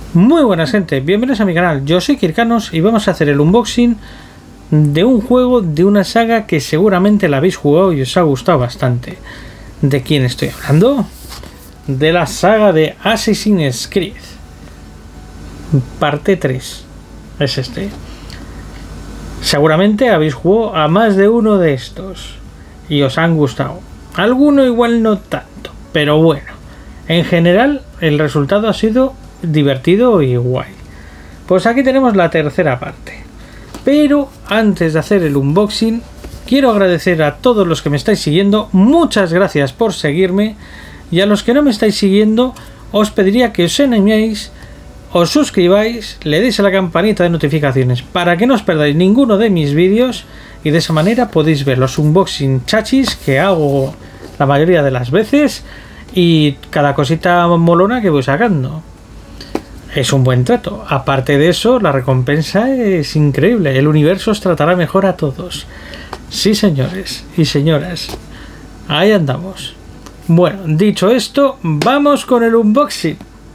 Muy buenas gente, bienvenidos a mi canal, yo soy Kirkanos y vamos a hacer el unboxing de un juego de una saga que seguramente la habéis jugado y os ha gustado bastante. ¿De quién estoy hablando? De la saga de Assassin's Creed. Parte 3 es este. Seguramente habéis jugado a más de uno de estos y os han gustado. Alguno igual no tanto, pero bueno, en general el resultado ha sido divertido y guay. Pues aquí tenemos la tercera parte. Pero antes de hacer el unboxing, quiero agradecer a todos los que me estáis siguiendo. Muchas gracias por seguirme. Y a los que no me estáis siguiendo, os pediría que os animéis, os suscribáis, le deis a la campanita de notificaciones para que no os perdáis ninguno de mis vídeos. Y de esa manera podéis ver los unboxing chachis que hago la mayoría de las veces y cada cosita molona que voy sacando. Es un buen trato. Aparte de eso, la recompensa es increíble. El universo os tratará mejor a todos. Sí, señores y señoras. Ahí andamos. Bueno, dicho esto, vamos con el unboxing.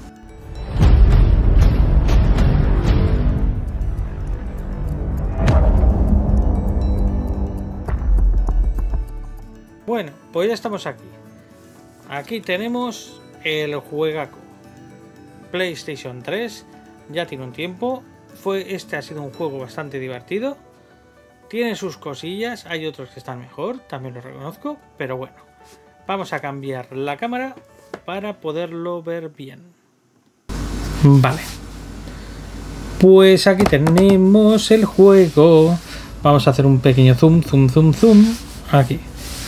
Bueno, pues ya estamos aquí. Aquí tenemos el juegaco. PlayStation 3, ya tiene un tiempo. Este ha sido un juego bastante divertido. Tiene sus cosillas, hay otros que están mejor, también lo reconozco, pero bueno. Vamos a cambiar la cámara para poderlo ver bien. Vale. Pues aquí tenemos el juego. Vamos a hacer un pequeño zoom. Aquí.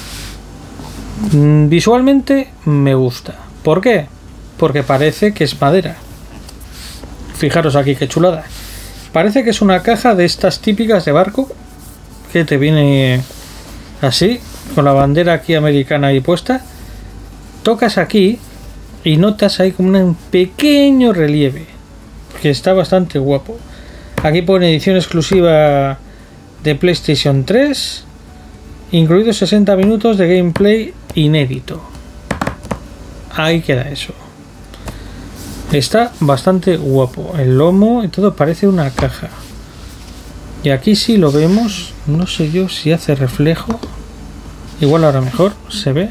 Visualmente me gusta. ¿Por qué? Porque parece que es madera. Fijaros aquí qué chulada. Parece que es una caja de estas típicas de barco, que te viene así, con la bandera aquí americana ahí puesta. Tocas aquí y notas ahí como un pequeño relieve, que está bastante guapo. Aquí pone edición exclusiva de PlayStation 3, incluidos 60 minutos de gameplay inédito. Ahí queda eso. Está bastante guapo. El lomo y todo parece una caja. Y aquí sí lo vemos. No sé yo si hace reflejo. Igual ahora mejor se ve.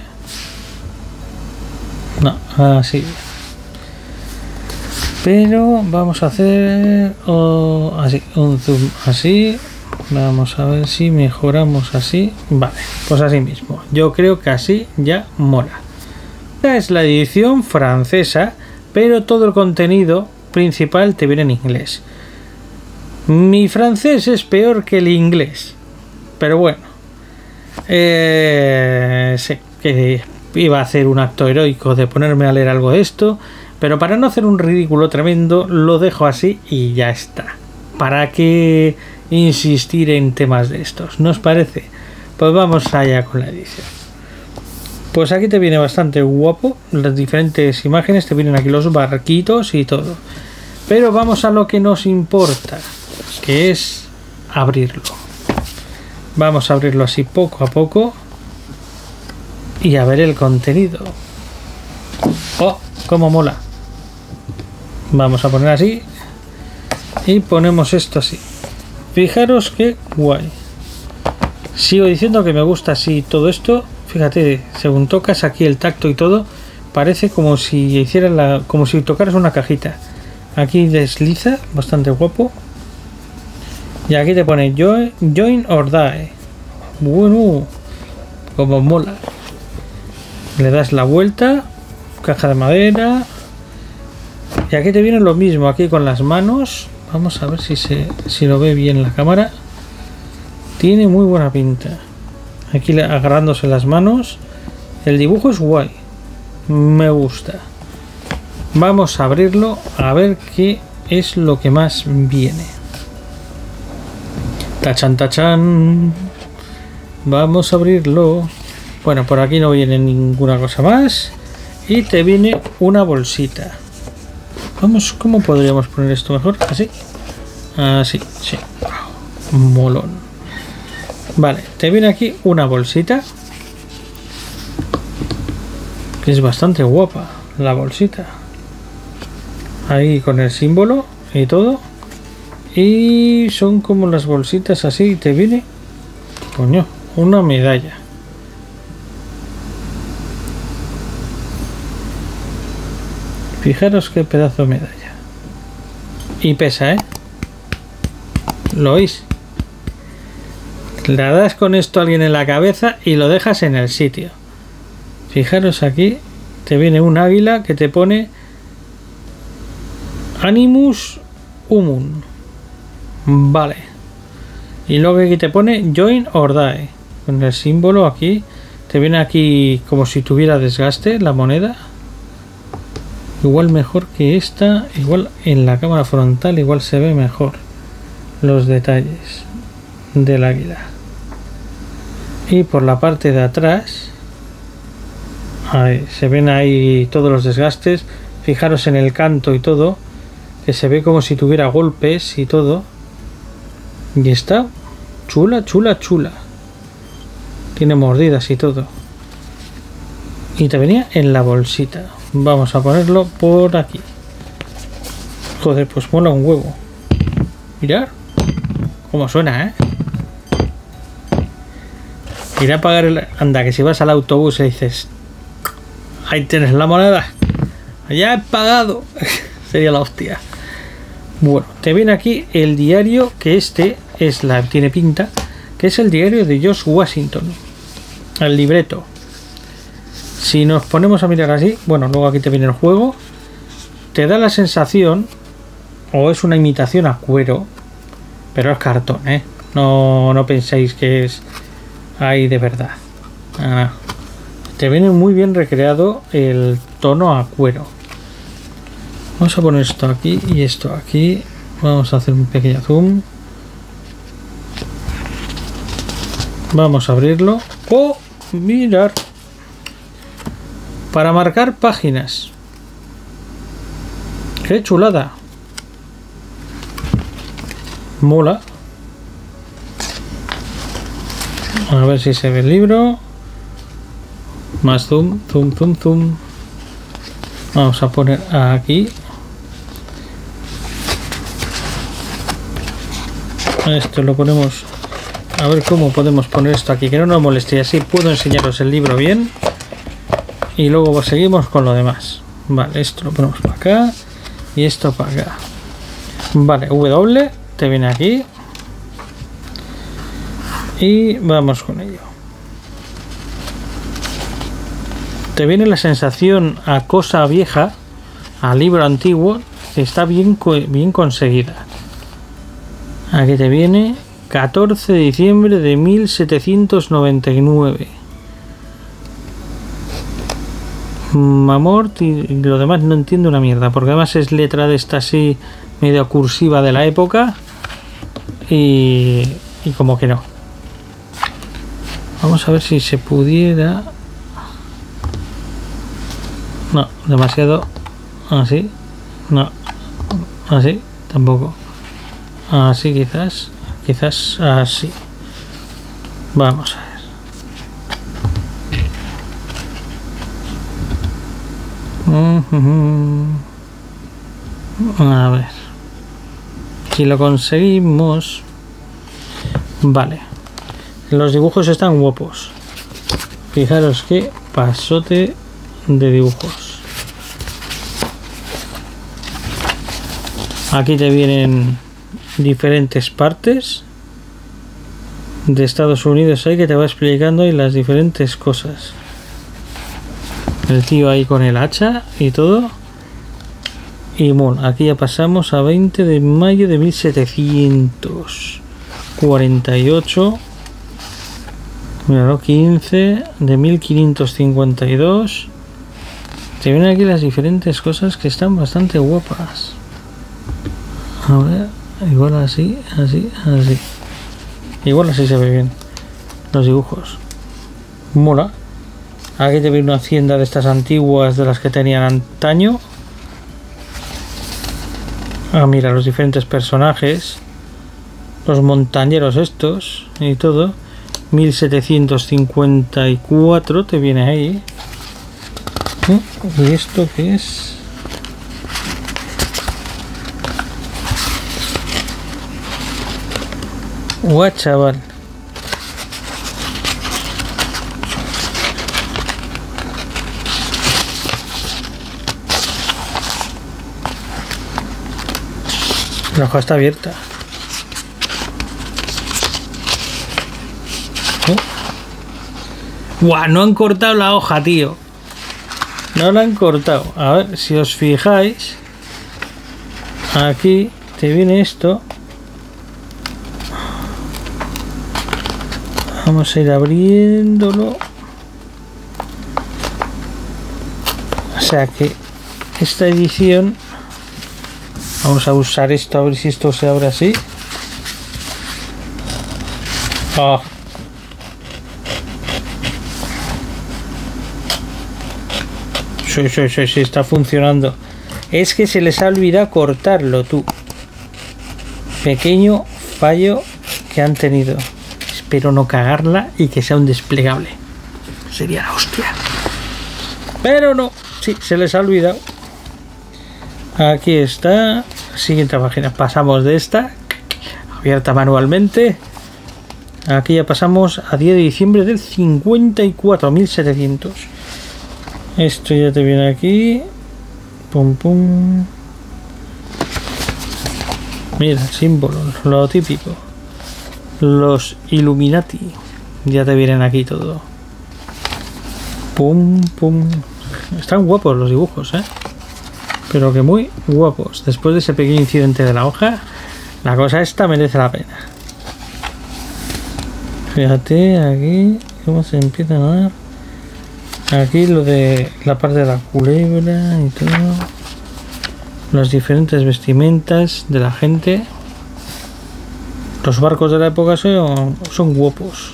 No, así. Pero vamos a hacer así, un zoom así. Vamos a ver si mejoramos así. Vale, pues así mismo. Yo creo que así ya mola. Esta es la edición francesa, pero todo el contenido principal te viene en inglés. Mi francés es peor que el inglés, pero bueno, sé que iba a hacer un acto heroico de ponerme a leer algo de esto, pero para no hacer un ridículo tremendo lo dejo así y ya está. ¿Para qué insistir en temas de estos? ¿No os parece? Pues vamos allá con la edición. Pues aquí te viene bastante guapo, las diferentes imágenes, te vienen aquí los barquitos y todo. Pero vamos a lo que nos importa, que es abrirlo. Vamos a abrirlo así poco a poco y a ver el contenido. ¡Oh! ¡Cómo mola! Vamos a poner así y ponemos esto así. Fijaros qué guay. Sigo diciendo que me gusta así todo esto. Fíjate, según tocas aquí el tacto y todo, parece como si hicieras como si tocaras una cajita. Aquí desliza, bastante guapo. Y aquí te pone Join or Die. Bueno, como mola. Le das la vuelta, caja de madera. Y aquí te viene lo mismo, aquí con las manos. Vamos a ver si lo ve bien la cámara. Tiene muy buena pinta. Aquí agarrándose las manos. El dibujo es guay. Me gusta. Vamos a abrirlo a ver qué es lo que más viene. Tachan, tachan. Vamos a abrirlo. Bueno, por aquí no viene ninguna cosa más. Y te viene una bolsita. Vamos, ¿cómo podríamos poner esto mejor? Así. Así, sí. Molón. Vale, te viene aquí una bolsita. Que es bastante guapa la bolsita. ahí con el símbolo y todo. Y son como las bolsitas así y te viene, coño, una medalla. Fijaros qué pedazo de medalla. Y pesa, ¿eh? ¿Lo oís? Le das con esto a alguien en la cabeza y lo dejas en el sitio. Fijaros aquí, te viene un águila que te pone Animus Humun. Vale. Y luego aquí te pone Join or Die. Con el símbolo aquí. Te viene aquí como si tuviera desgaste la moneda. Igual mejor que esta. Igual en la cámara frontal igual se ve mejor los detalles del águila. Y por la parte de atrás ahí, se ven ahí todos los desgastes. Fijaros en el canto y todo, que se ve como si tuviera golpes y todo. Y está chula, chula, chula. Tiene mordidas y todo. Y te venía en la bolsita. Vamos a ponerlo por aquí. Joder, pues mola un huevo. Mirad cómo suena, ¿eh? Ir a pagar el... Anda, que si vas al autobús y dices, ahí tienes la moneda, ya he pagado. Sería la hostia. Bueno, te viene aquí el diario, que este es tiene pinta, que es el diario de George Washington. El libreto. Si nos ponemos a mirar así, bueno, luego aquí te viene el juego. Te da la sensación, o es una imitación a cuero, pero es cartón, ¿eh? No penséis que es ahí de verdad. Te viene muy bien recreado el tono a cuero. Vamos a poner esto aquí y esto aquí. Vamos a hacer un pequeño zoom. Vamos a abrirlo. ¡Oh! Mirar. Para marcar páginas. ¡Qué chulada! Mola. A ver si se ve el libro. Más zoom, zoom, zoom, zoom. Vamos a poner aquí. Esto lo ponemos. A ver cómo podemos poner esto aquí, que no nos moleste. Y así puedo enseñaros el libro bien. Y luego seguimos con lo demás. Vale, esto lo ponemos para acá. Y esto para acá. Vale, W te viene aquí. Y vamos con ello. Te viene la sensación a cosa vieja, a libro antiguo, que está bien conseguida. Aquí te viene 14 de diciembre de 1799. Amor, y lo demás no entiendo una mierda, porque además es letra de esta así medio cursiva de la época y como que no. Vamos a ver si se pudiera. No, demasiado así. No, así tampoco. Así quizás así. Vamos a ver. A ver si lo conseguimos. Vale, los dibujos están guapos. Fijaros qué pasote de dibujos. Aquí te vienen diferentes partes de Estados Unidos ahí que te va explicando y las diferentes cosas. El tío ahí con el hacha y todo. Y bueno, aquí ya pasamos a 20 de mayo de 1748. Mira, 15 de 1552. Te vienen aquí las diferentes cosas que están bastante guapas. A ver, igual así, así, así. Igual así se ve bien los dibujos. Mola. Aquí te viene una hacienda de estas antiguas, de las que tenían antaño. Ah, mira, los diferentes personajes. Los montañeros estos y todo. 1754 te viene ahí. ¿Y esto qué es? Guau, chaval. La hoja está abierta. ¡Guau! No han cortado la hoja, tío. No la han cortado. A ver, si os fijáis, aquí te viene esto. Vamos a ir abriéndolo. O sea que esta edición, vamos a usar esto, a ver si esto se abre así. Oh. Sí, está funcionando. Es que se les ha olvidado cortarlo, tú. Pequeño fallo que han tenido. Espero no cagarla y que sea un desplegable. Sería la hostia. Pero no, sí, se les ha olvidado. Aquí está. Siguiente página. Pasamos de esta, abierta manualmente. Aquí ya pasamos a 10 de diciembre del 54, 1700. Esto ya te viene aquí. Pum, pum. Mira, símbolo, lo típico. Los Illuminati. Ya te vienen aquí todo. Pum, pum. Están guapos los dibujos, ¿eh? Pero que muy guapos. Después de ese pequeño incidente de la hoja, la cosa esta merece la pena. Fíjate aquí cómo se empiezan a dar. Aquí lo de la parte de la culebra y todo. Las diferentes vestimentas de la gente. Los barcos de la época son guapos.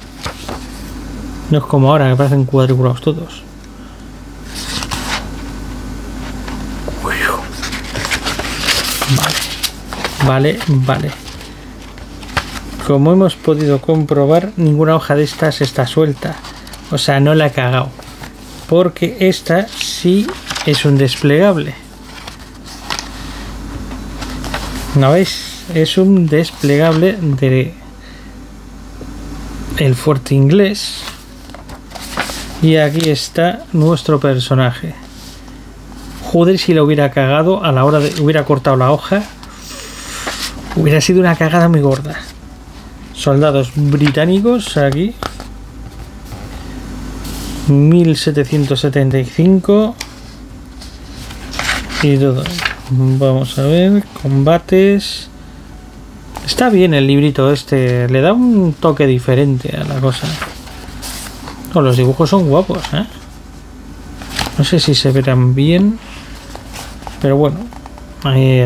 No es como ahora que parecen cuadriculados todos. Vale. Como hemos podido comprobar, ninguna hoja de estas está suelta. O sea, no la he cagado. Porque esta sí es un desplegable. ¿No veis? Es un desplegable de el fuerte inglés. Y aquí está nuestro personaje. Joder, si lo hubiera cagado a la hora de... Hubiera cortado la hoja. Hubiera sido una cagada muy gorda. Soldados británicos aquí. 1775 y todo. Vamos a ver, combates. Está bien el librito este, le da un toque diferente a la cosa. Oh, los dibujos son guapos, ¿eh? No sé si se verán bien, pero bueno, ahí,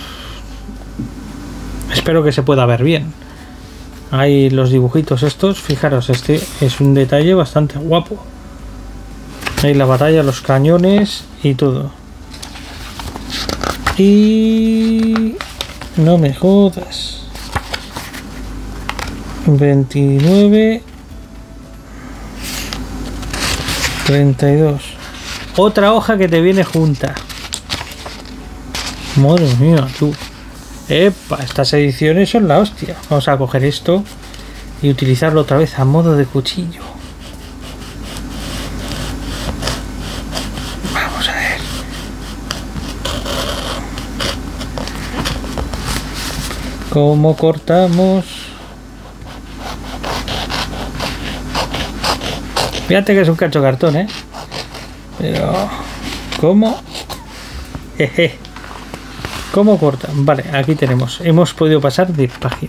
espero que se pueda ver bien. Hay los dibujitos estos, fijaros, este es un detalle bastante guapo. Ahí la batalla, los cañones y todo. Y... no me jodas. 29... 32. Otra hoja que te viene junta. Madre mía, tú. Epa, estas ediciones son la hostia. Vamos a coger esto y utilizarlo otra vez a modo de cuchillo. Vamos a ver. ¿Cómo cortamos? Fíjate que es un cacho cartón, ¿eh? Pero... ¿cómo? Jeje. ¿Cómo cortan? Vale, aquí tenemos. Hemos podido pasar de página.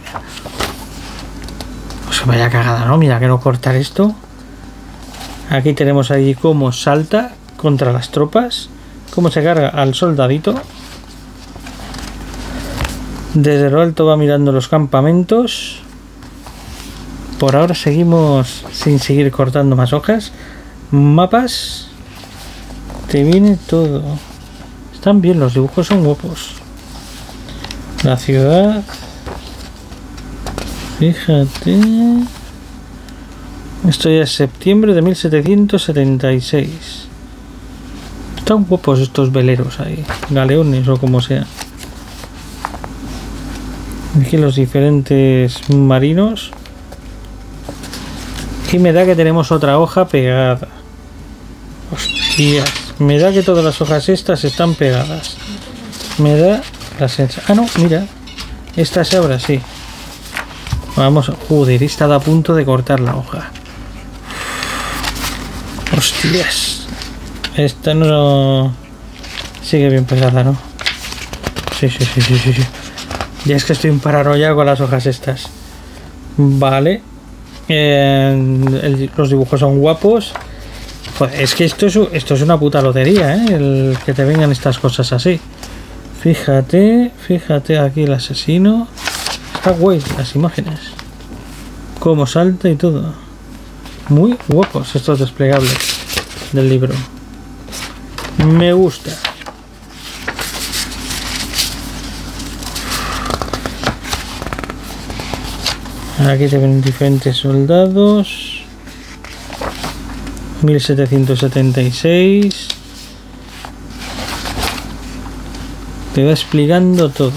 Pues vaya cagada, ¿no? Mira que no cortar esto. Aquí tenemos ahí cómo salta contra las tropas. Cómo se carga al soldadito. Desde lo alto va mirando los campamentos. Por ahora seguimos sin seguir cortando más hojas. Mapas. Te viene todo. Están bien, los dibujos son guapos. La ciudad. Fíjate. Esto ya es septiembre de 1776. Están guapos estos veleros ahí. Galeones o como sea. Aquí los diferentes marinos. Y me da que tenemos otra hoja pegada. Hostias, me da que todas las hojas estas están pegadas. Me da la sensación. Ah, no, mira. Esta se abre así. Vamos, joder, he estado a punto de cortar la hoja. Hostias. Esta no... Sigue bien pesada, ¿no? Sí. Ya es que estoy en paranoia con las hojas estas. Vale. Los dibujos son guapos. Joder, es que esto es una puta lotería, ¿eh? El que te vengan estas cosas así. Fíjate aquí el asesino. Está guay las imágenes. Cómo salta y todo. Muy guapos estos desplegables del libro. Me gusta. Aquí te ven diferentes soldados. 1776. Te va explicando todo.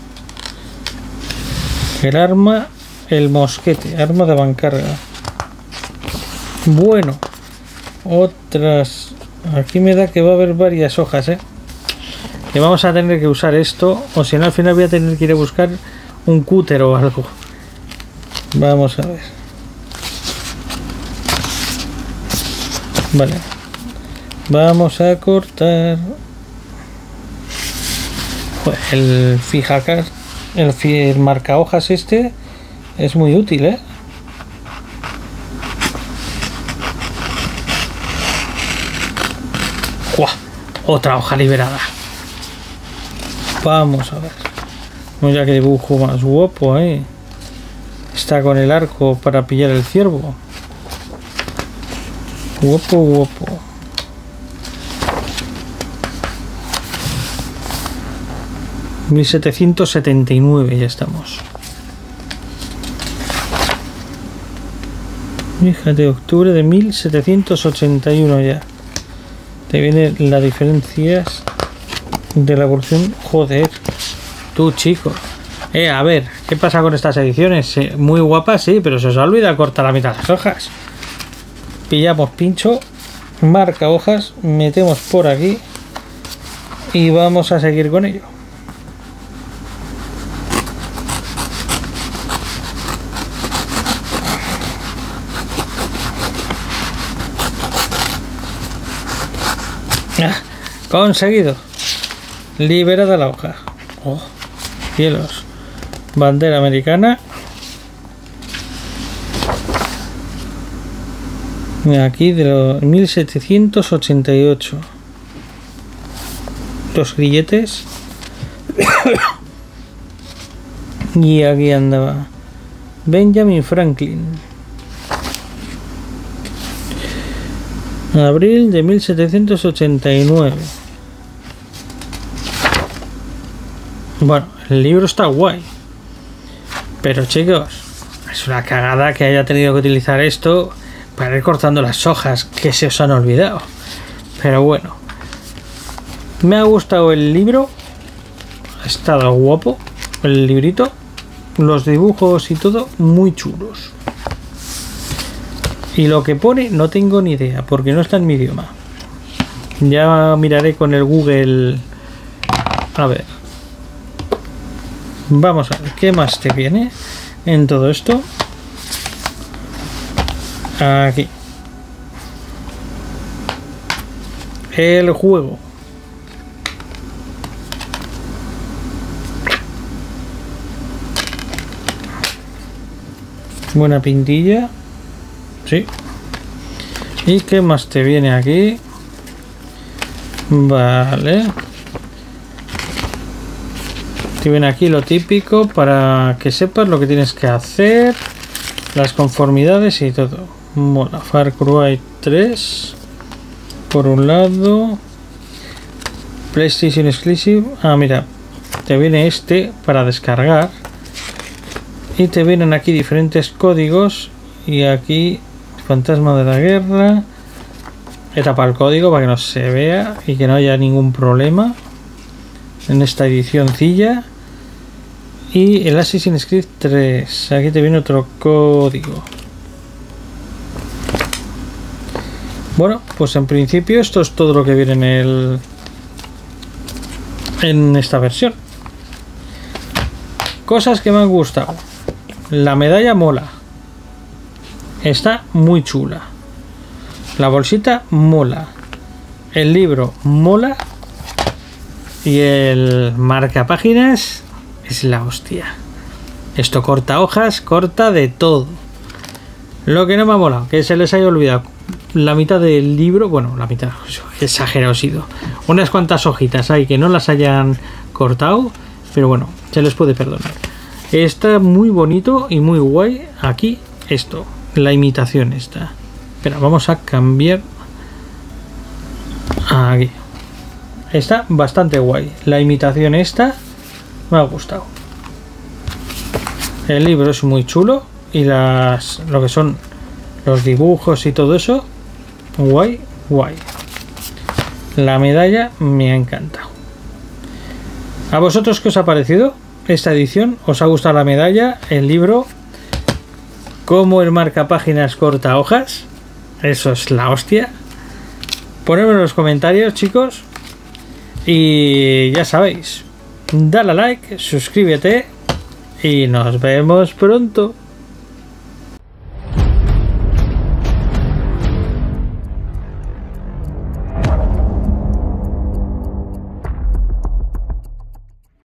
El arma, el mosquete, arma de avancarga. Bueno, otras. Aquí me da que va a haber varias hojas, ¿eh? Que vamos a tener que usar esto, o si no al final voy a tener que ir a buscar un cúter o algo. Vamos a ver. Vale. Vamos a cortar. Joder, el fijacar, el marca hojas este es muy útil, ¿eh? ¡Guau! Otra hoja liberada. Vamos a ver. Mira qué dibujo más guapo, ¿eh? Está con el arco para pillar el ciervo. Guapo. 1779 ya estamos. Fíjate, octubre de 1781 ya. Te vienen las diferencias de la evolución. Joder, tú chico. A ver, ¿qué pasa con estas ediciones? Muy guapas, sí, pero se os olvida cortar la mitad de las hojas. Pillamos pincho, marca hojas, metemos por aquí y vamos a seguir con ello. Conseguido. Liberada la hoja. Oh, cielos. Bandera americana. Aquí de los 1788. Los grilletes. Y aquí andaba Benjamin Franklin. Abril de 1789. Bueno, el libro está guay. Pero chicos, es una cagada que haya tenido que utilizar esto para ir cortando las hojas que se os han olvidado. Pero bueno, me ha gustado el libro. Ha estado guapo el librito. Los dibujos y todo muy chulos. Y lo que pone no tengo ni idea porque no está en mi idioma. Ya miraré con el Google. A ver. Vamos a ver qué más te viene en todo esto. Aquí. El juego. Buena pintilla. Sí. ¿Y qué más te viene aquí? Vale. Te viene aquí lo típico para que sepas lo que tienes que hacer, las conformidades y todo. Mola. Far Cry 3 por un lado, PlayStation Exclusive. Ah, mira, te viene este para descargar y te vienen aquí diferentes códigos y aquí Fantasma de la Guerra. He tapado el código para que no se vea y que no haya ningún problema en esta edicióncilla. Y el Assassin's Creed 3. Aquí te viene otro código. Bueno, pues en principio esto es todo lo que viene en esta versión. Cosas que me han gustado. La medalla mola. Está muy chula. La bolsita mola. El libro mola. Y el marcapáginas es la hostia. Esto corta hojas, corta de todo. Lo que no me ha molado, que se les haya olvidado la mitad del libro. Bueno, la mitad, exagerado ha sido. Unas cuantas hojitas hay que no las hayan cortado. Pero bueno, se les puede perdonar. Está muy bonito y muy guay. Aquí esto, la imitación esta. Espera, vamos a cambiar. Aquí. Está bastante guay. La imitación esta me ha gustado. El libro es muy chulo. Y lo que son los dibujos y todo eso. Guay, guay. La medalla me ha encantado. ¿A vosotros qué os ha parecido esta edición? ¿Os ha gustado la medalla, el libro? ¿Cómo el marcapáginas corta hojas? Eso es la hostia. Ponedme en los comentarios, chicos. Y ya sabéis, dale a like, suscríbete y nos vemos pronto.